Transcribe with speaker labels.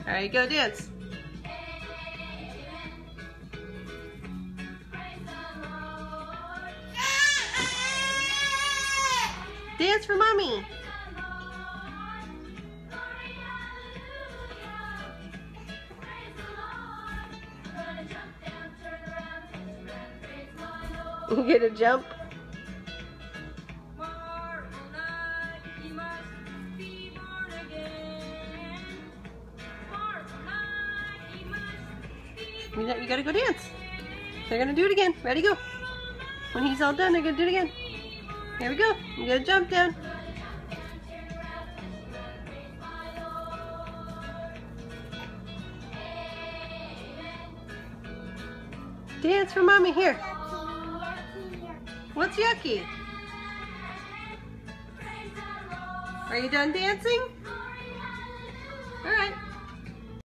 Speaker 1: Alright, go dance. Dance for mommy. You get a jump. You gotta go dance. They're gonna do it again. Ready, go. When he's all done, they're gonna do it again. Here we go. You gotta jump down. Dance for mommy. Here. What's yucky? Are you done dancing? All right.